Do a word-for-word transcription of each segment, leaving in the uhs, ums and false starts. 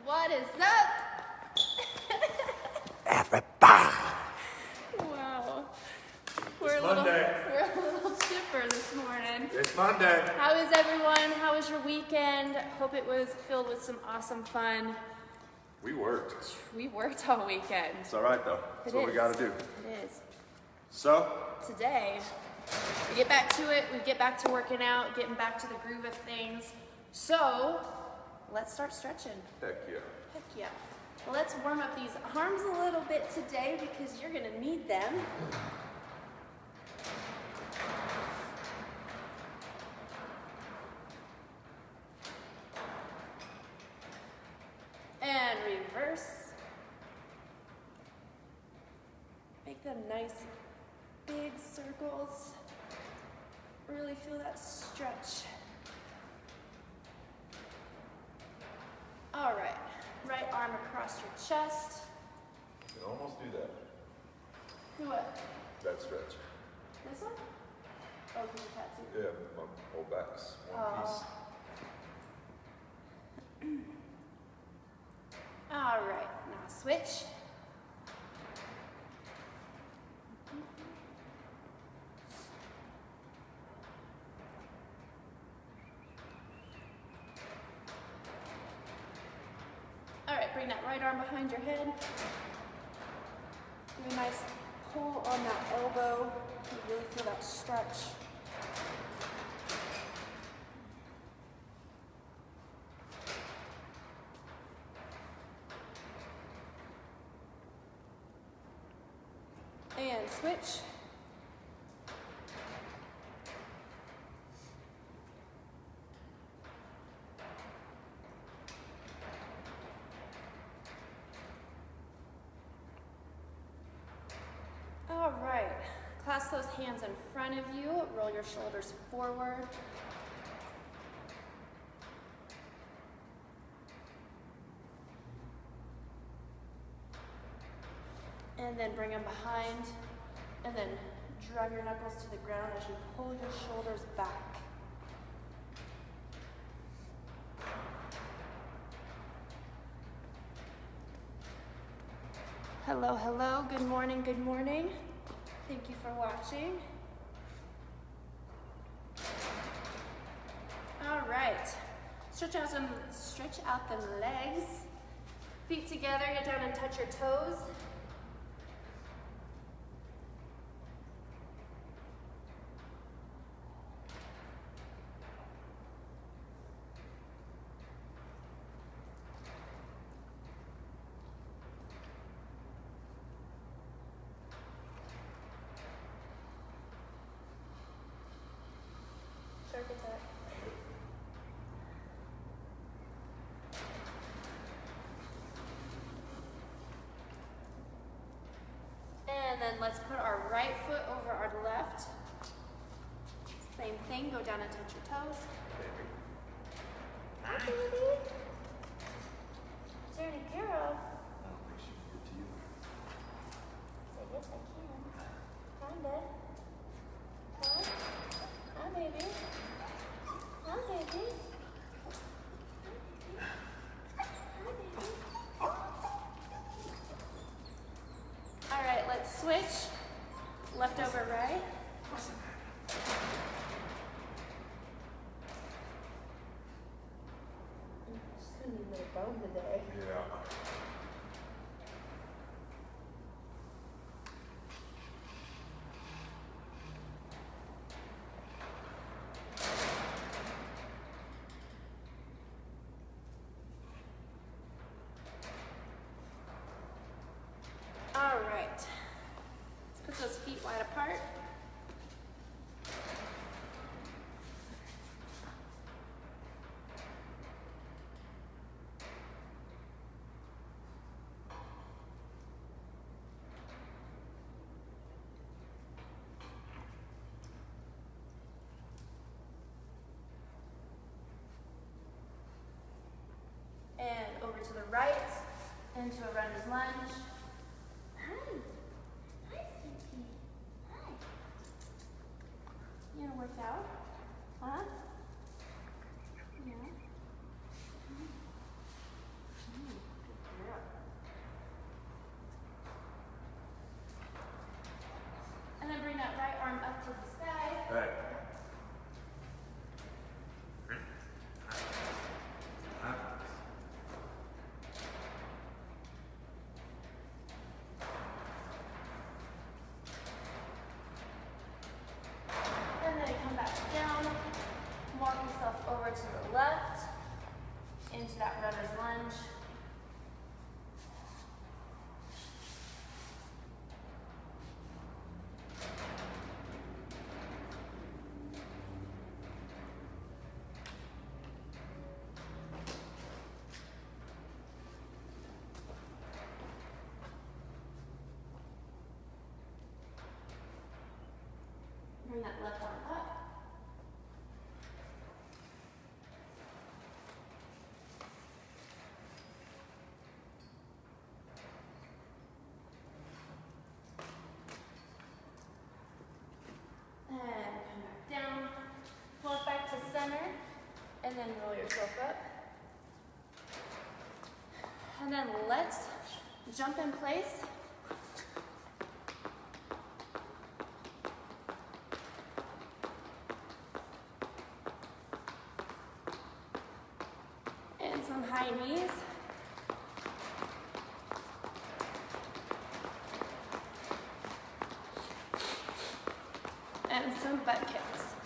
What is up? Everybody. Wow. We're It's a little, Monday. we're a little chipper this morning. It's Monday. How is everyone? How was your weekend? Hope it was filled with some awesome fun. We worked. We worked all weekend. It's all right though. That's It what we is. got to do. It is. So, Today, we get back to it. We get back to working out, getting back to the groove of things. So, let's start stretching. heck yeah. Heck yeah. Well, let's warm up these arms a little bit today because you're gonna need them. And reverse. Make them nice, big circles. Really feel that stretch. All right, right arm across your chest. You can almost do that. Do what? That stretch. This one? Oh, because you tattoo. Yeah, my whole back's one Oh. All right, now switch. All right, bring that right arm behind your head. Do a nice pull on that elbow. You really feel that stretch. And switch. All right, clasp those hands in front of you, roll your shoulders forward. And then bring them behind, and then drive your knuckles to the ground as you pull your shoulders back. Hello, hello, good morning, good morning. Thank you for watching. All right, stretch out some, stretch out the legs. Feet together, get down and touch your toes. Shark attack. And then let's put our right foot over our left. Same thing, go down and touch your toes. Hi, baby. Dirty girl. I don't think she can get to you. I guess I can. Kinda. Huh? Hi, baby. Hi, baby. Hi, baby. All right, let's switch. Left over right. Just gonna need a little bone today. Yeah. All right. Let's put those feet wide apart. into that runner's lunge. Bring that left arm up. And come back down. Pull it back to center. And then roll yourself up. And then let's jump in place. And some high knees. And some butt kicks.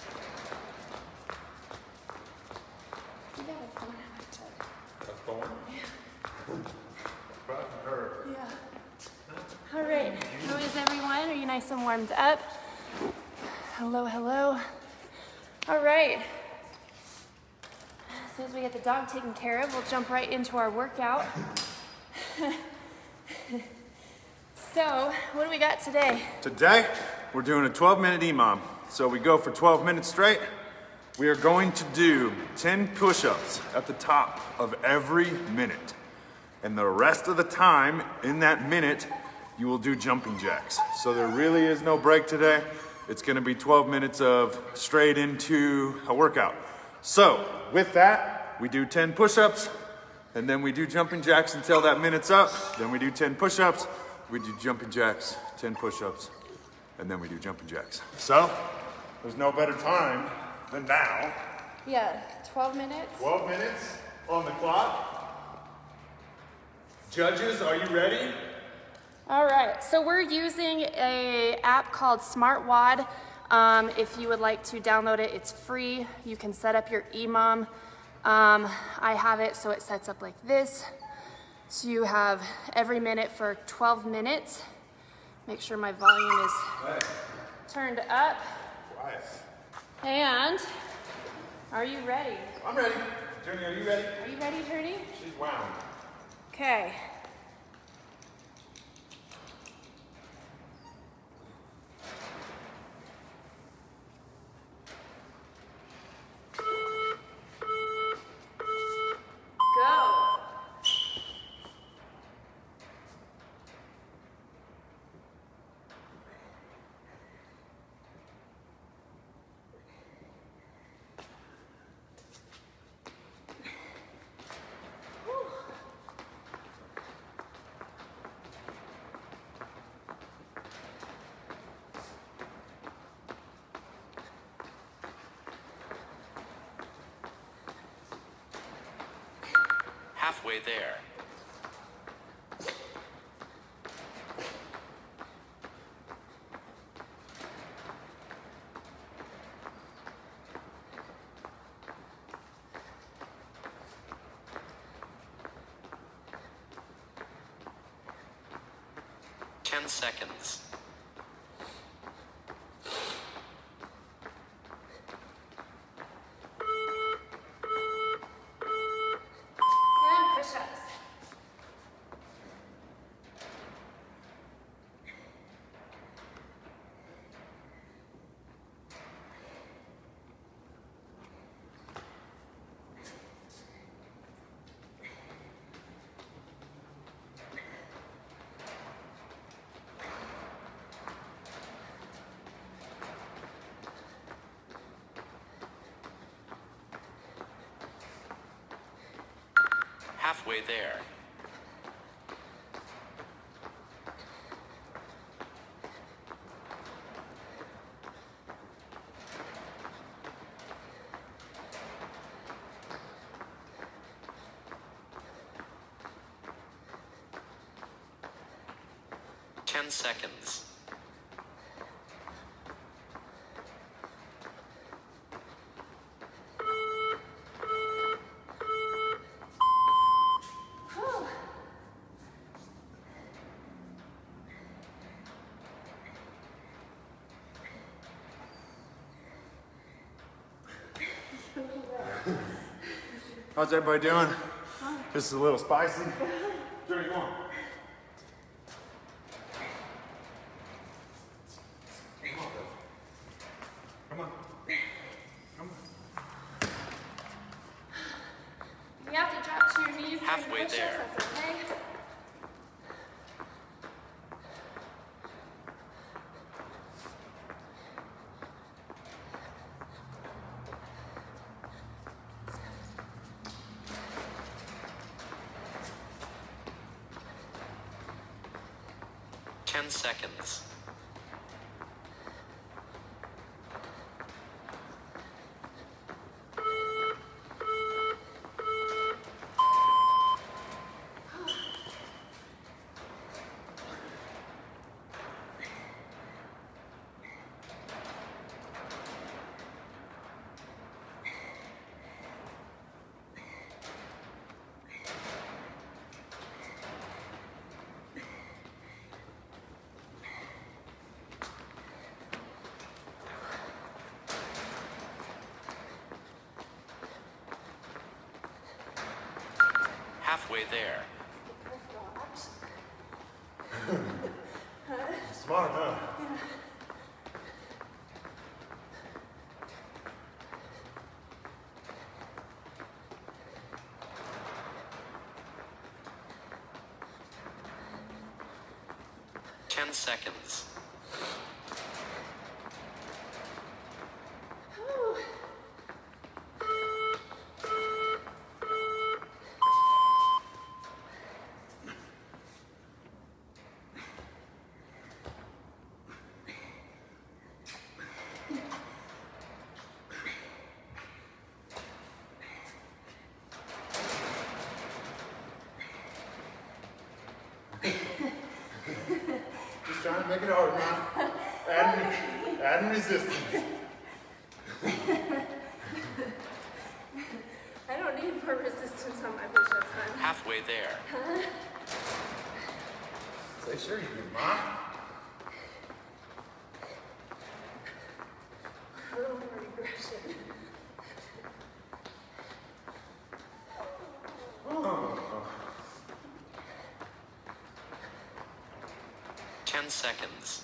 You got a phone in my tub. That's phone? Yeah. Probably her. Yeah. All right. How is everyone? Are you nice and warmed up? Hello, hello. All right. As soon as we get the dog taken care of, we'll jump right into our workout. So, what do we got today? Today, we're doing a twelve minute E M O M. So we go for twelve minutes straight. We are going to do ten push-ups at the top of every minute. And the rest of the time, in that minute, you will do jumping jacks. So there really is no break today. It's gonna be twelve minutes of straight into a workout. So, with that, we do ten push-ups, and then we do jumping jacks until that minute's up. Then we do ten push-ups, we do jumping jacks, ten push-ups, and then we do jumping jacks. So, there's no better time than now. Yeah, twelve minutes. twelve minutes on the clock. Judges, are you ready? All right, so we're using a app called SmartWOD. Um, if you would like to download it, it's free. You can set up your E M O M. Um, I have it so it sets up like this. So you have every minute for twelve minutes. Make sure my volume is turned up. Quiet. And are you ready? I'm ready. Journey, are you ready? Are you ready, Journey? She's wound. Okay. Go. Halfway there. Ten seconds. And push-ups. Halfway there. Ten seconds. How's everybody doing? This is a little spicy. Journey, come on. Come on. Come on. You have to drop to your knees. Halfway and push there. That's okay. Ten seconds. Halfway there. Smart, huh? Ten seconds. Just trying to make it hard, man. Adding, adding resistance. I don't need more resistance on my push-ups, man. Halfway there. Say sure you do, Mom. A little more aggression. Ten seconds.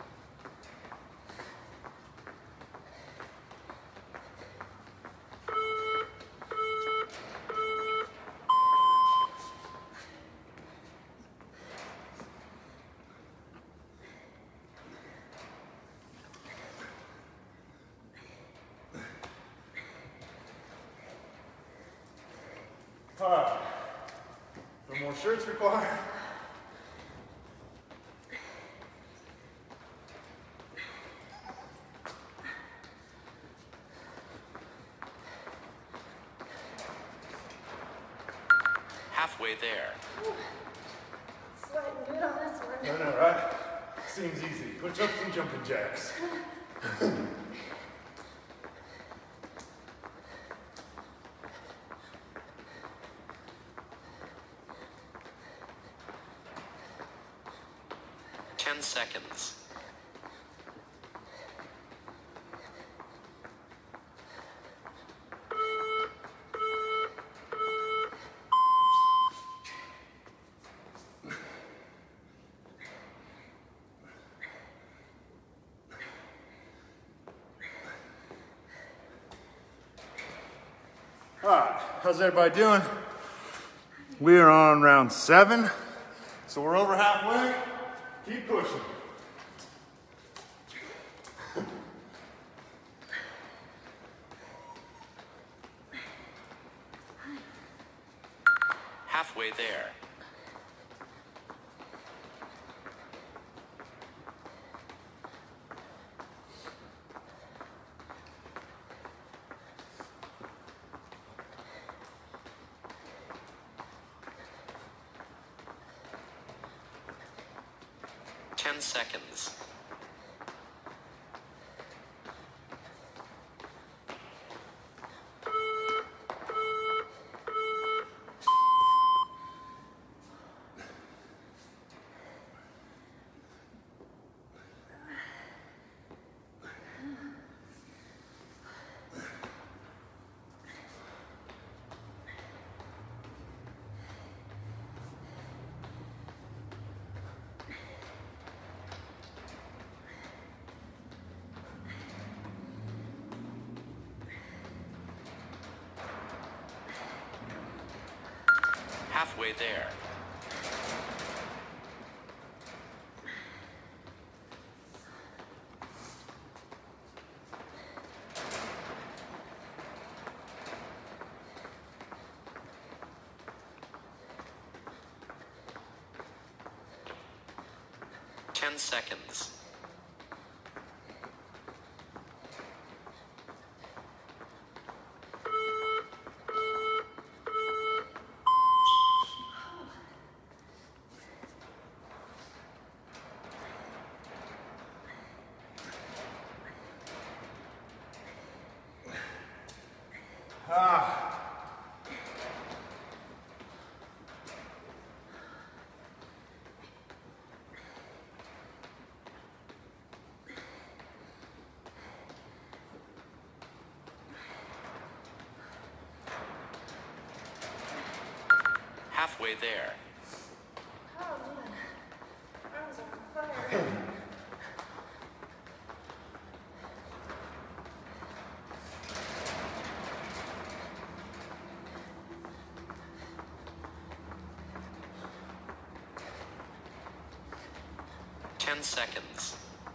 All right. No more shirts required. Halfway there. Sweating good on this one. I know, right? Seems easy. Push-ups and jumping jacks. Ten seconds. All right, how's everybody doing? We are on round seven, so we're over halfway. Keep pushing. Halfway there. Ten seconds. Halfway there. Ten seconds. Ah. Halfway there. Oh man, arms are on fire. Ten seconds.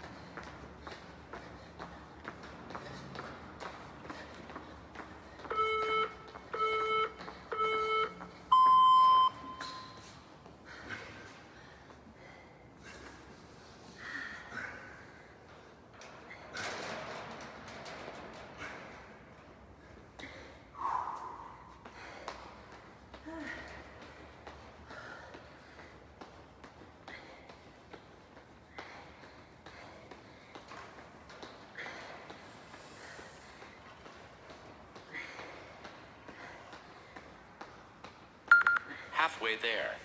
Halfway there.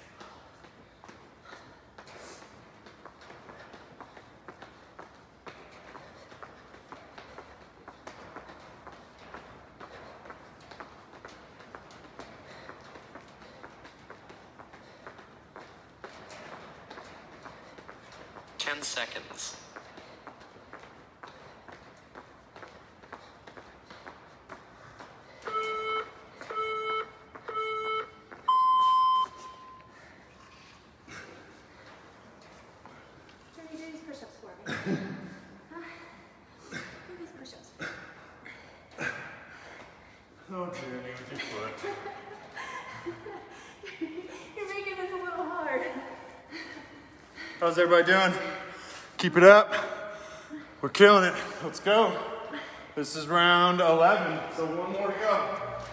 Ten seconds. Can you do these push-ups for me? Huh? Do these push-ups. Oh, Jenny, with your foot. You're making this a little hard. How's everybody doing? Keep it up. We're killing it. Let's go. This is round eleven, so one more to go.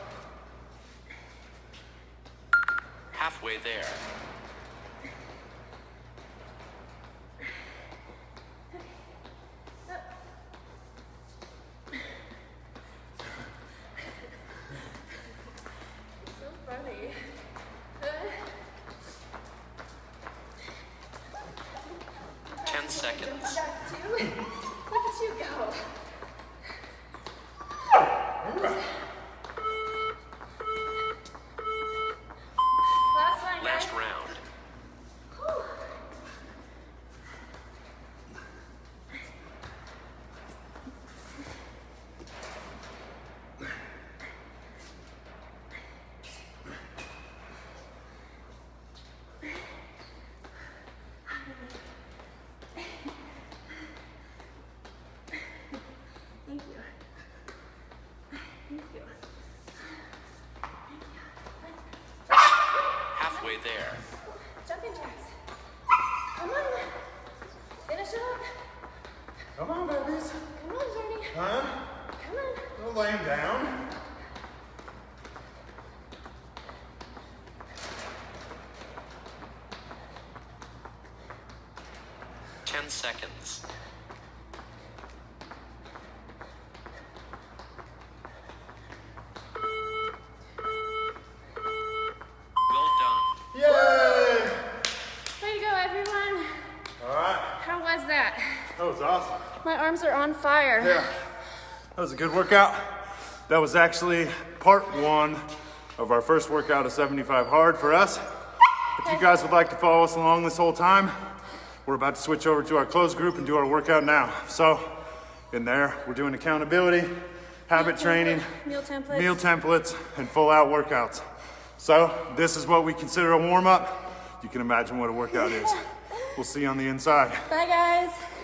Halfway there. So funny. Ten seconds. That's two. Look at you go. Last one, guys. Last round. Whew. Thank you. Thank you. Halfway there. Jumping jacks. Come on. Finish it up. Come on, babies. Come on, Jenny. Huh? Come on. No laying down. Ten seconds. Well done. Yay! Way to go, everyone. All right. How was that? That was awesome. My arms are on fire. Yeah. That was a good workout. That was actually part one of our first workout of seventy-five hard for us. If you guys would like to follow us along this whole time, we're about to switch over to our closed group and do our workout now. So in there, we're doing accountability, habit Meal training, template, meal templates. meal templates, and full out workouts. So this is what we consider a warm up. You can imagine what a workout is. We'll see you on the inside. Bye guys.